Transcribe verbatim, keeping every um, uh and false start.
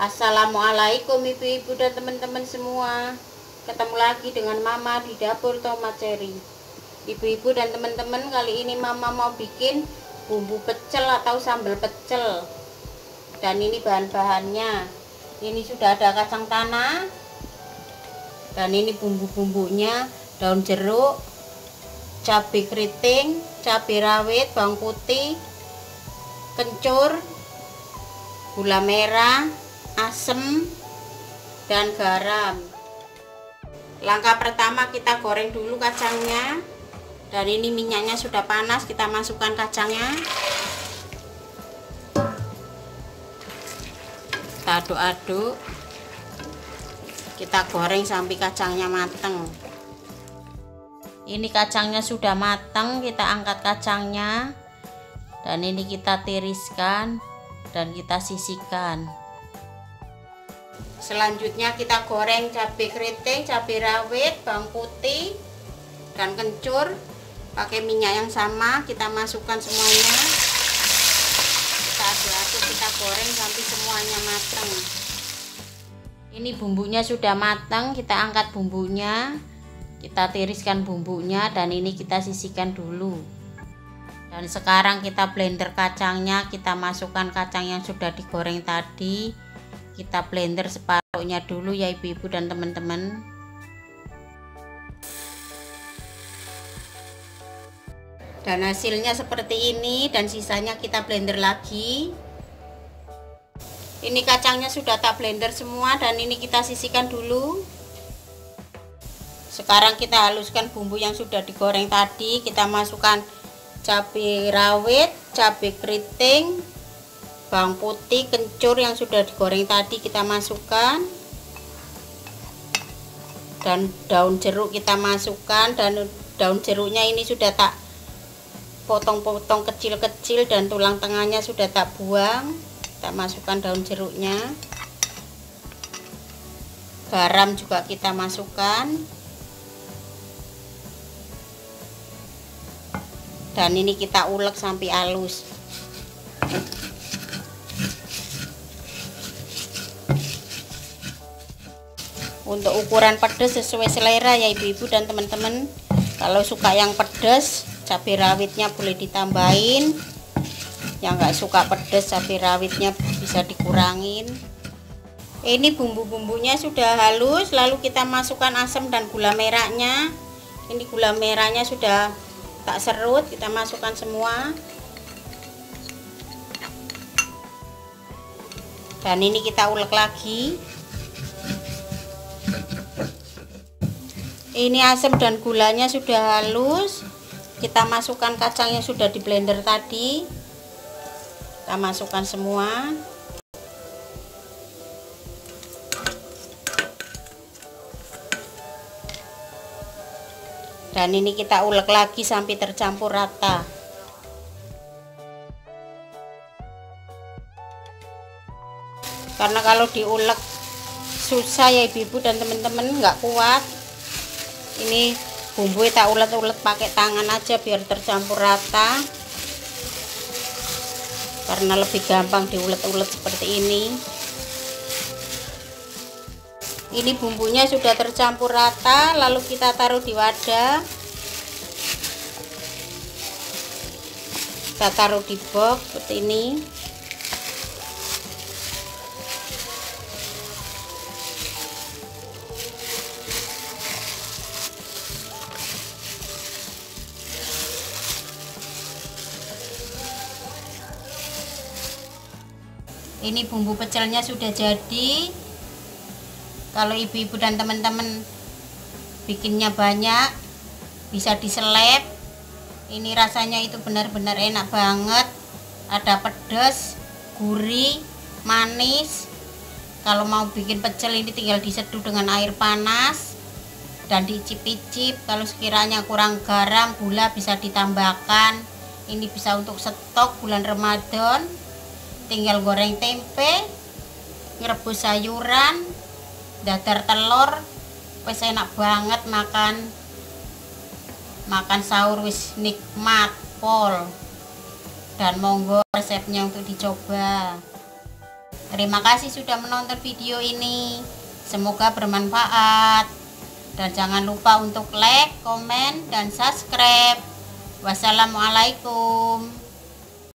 Assalamualaikum ibu-ibu dan teman-teman semua. Ketemu lagi dengan Mama di dapur tomat cherry. Ibu-ibu dan teman-teman, kali ini Mama mau bikin bumbu pecel atau sambal pecel. Dan ini bahan-bahannya. Ini sudah ada kacang tanah. Dan ini bumbu-bumbunya, daun jeruk, cabai keriting, cabai rawit, bawang putih, kencur, gula merah, asam, dan garam. Langkah pertama, kita goreng dulu kacangnya. Dan ini minyaknya sudah panas, kita masukkan kacangnya. Kita aduk-aduk. Kita goreng sampai kacangnya matang. Ini kacangnya sudah matang, kita angkat kacangnya. Dan ini kita tiriskan dan kita sisihkan. Selanjutnya kita goreng cabai keriting, cabai rawit, bawang putih, dan kencur pakai minyak yang sama. Kita masukkan semuanya, kita aduk-aduk, kita goreng sampai semuanya matang. Ini bumbunya sudah matang, kita angkat bumbunya, kita tiriskan bumbunya, dan ini kita sisihkan dulu. Dan sekarang kita blender kacangnya, kita masukkan kacang yang sudah digoreng tadi. Kita blender separuhnya dulu ya ibu-ibu dan teman-teman. Dan hasilnya seperti ini, dan sisanya kita blender lagi. Ini kacangnya sudah tak blender semua, dan ini kita sisihkan dulu. Sekarang kita haluskan bumbu yang sudah digoreng tadi. Kita masukkan cabai rawit, cabai keriting, bawang putih, kencur yang sudah digoreng tadi kita masukkan, dan daun jeruk kita masukkan. Dan daun jeruknya ini sudah tak potong-potong kecil-kecil, dan tulang tengahnya sudah tak buang. Kita masukkan daun jeruknya. Garam juga kita masukkan. Dan ini kita ulek sampai halus. Untuk ukuran pedas sesuai selera ya ibu-ibu dan teman-teman. Kalau suka yang pedas, cabai rawitnya boleh ditambahin. Yang nggak suka pedas, cabai rawitnya bisa dikurangin. Ini bumbu-bumbunya sudah halus, lalu kita masukkan asam dan gula merahnya. Ini gula merahnya sudah tak serut, kita masukkan semua. Dan ini kita ulek lagi. Ini asam dan gulanya sudah halus. Kita masukkan kacang yang sudah di blender tadi. Kita masukkan semua. Dan ini kita ulek lagi sampai tercampur rata. Karena kalau diulek susah ya ibu-ibu dan teman-teman, nggak kuat. Ini bumbu tak ulet-ulet pakai tangan aja biar tercampur rata. Karena lebih gampang diulet-ulet seperti ini. Ini bumbunya sudah tercampur rata, lalu kita taruh di wadah. Kita taruh di box seperti ini. Ini bumbu pecelnya sudah jadi. Kalau ibu-ibu dan teman-teman bikinnya banyak, bisa diseleb. Ini rasanya itu benar-benar enak banget. Ada pedas, gurih, manis. Kalau mau bikin pecel ini tinggal diseduh dengan air panas dan diicip-icip. Kalau sekiranya kurang garam, gula bisa ditambahkan. Ini bisa untuk stok bulan Ramadan. Tinggal goreng tempe, ngerebus sayuran, dadar telur, wis enak banget makan makan sahur, wis nikmat pol. Dan monggo resepnya untuk dicoba. Terima kasih sudah menonton video ini. Semoga bermanfaat. Dan jangan lupa untuk like, komen, dan subscribe. Wassalamualaikum.